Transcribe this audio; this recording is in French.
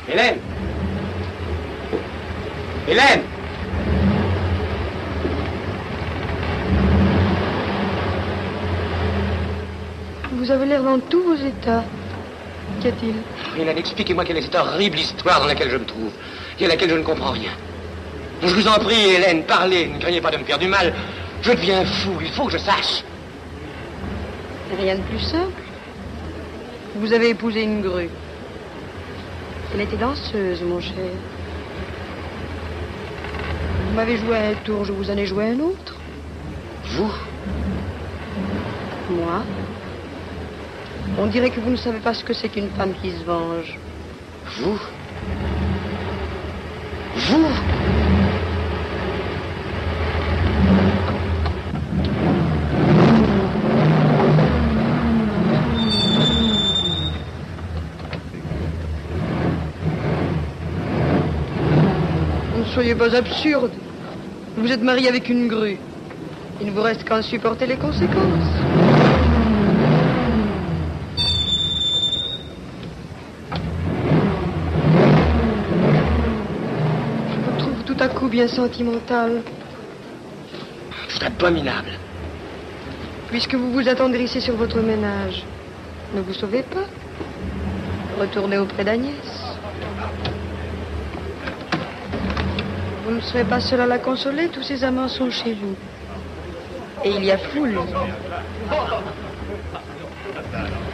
Hélène! Hélène! Vous avez l'air dans tous vos états. Qu'y a-t-il? Hélène, expliquez-moi quelle est cette horrible histoire dans laquelle je me trouve, et à laquelle je ne comprends rien. Je vous en prie, Hélène, parlez, ne craignez pas de me faire du mal. Je deviens fou, il faut que je sache. Rien de plus simple. Vous avez épousé une grue. Elle était danseuse, mon cher. Vous m'avez joué un tour, je vous en ai joué un autre. Vous? Moi? On dirait que vous ne savez pas ce que c'est qu'une femme qui se venge. Vous? Vous? Ne soyez pas absurde. Vous êtes marié avec une grue. Il ne vous reste qu'à en supporter les conséquences. Je vous trouve tout à coup bien sentimental. C'est abominable. Puisque vous vous attendrissez sur votre ménage, ne vous sauvez pas. Retournez auprès d'Agnès. Vous ne serez pas seul à la consoler, tous ses amants sont chez vous. Et il y a foule.